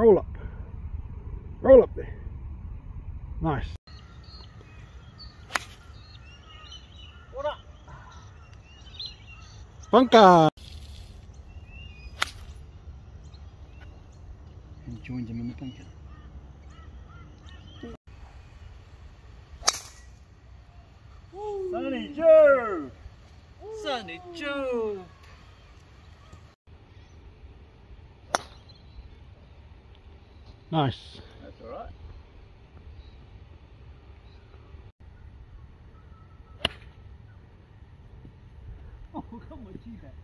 Roll up. Roll up there. Nice. What up? Bunker. And joins him in the bunker. Sunny Joe! Sunny Joe! Nice. That's alright. Oh, come on, G-back.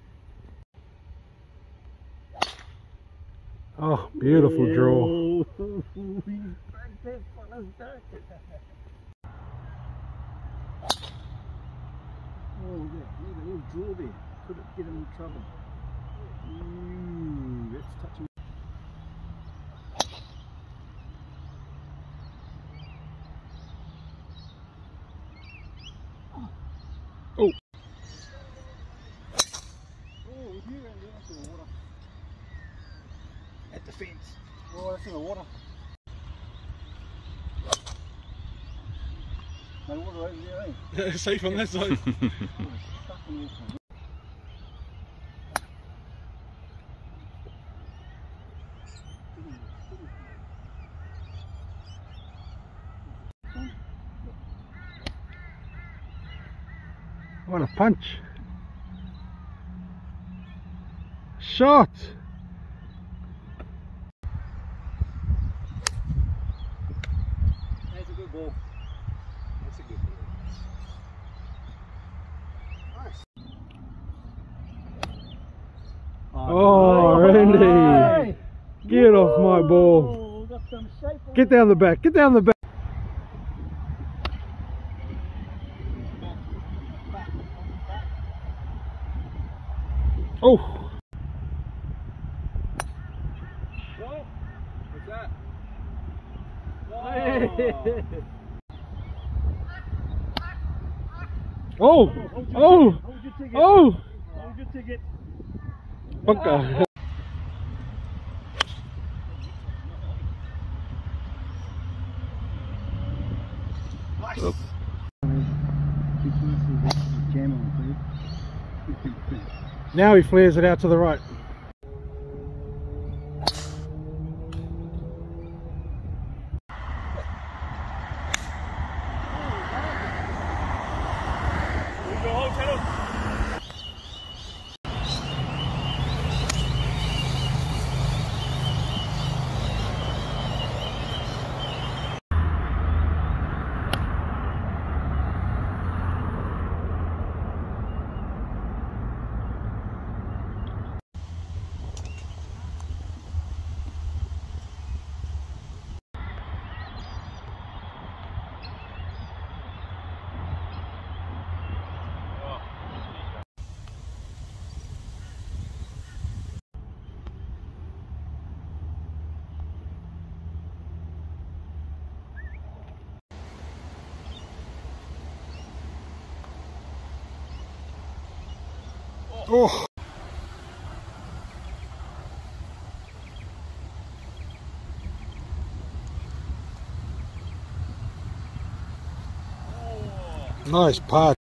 Oh, beautiful draw. Oh, that fella's dark. Oh, yeah, leave a little draw there. Could it get him in trouble? Ooh, that's touching. Oh. Oh, if you ran there, that's in the water. At the fence. Oh, that's in the water. No water over there, eh? Safe on that side. What a punch. Shot. That's a good ball. That's a good ball. Nice. Oh, Randy. Get off my ball. Got some shape on Get down the back. Get down the back. Oh. What's that? Oh. Oh. Hold your ticket. Oh. Hold your ticket. Bunker. Nice. Oh. Now he flares it out to the right. Oh. Nice putt.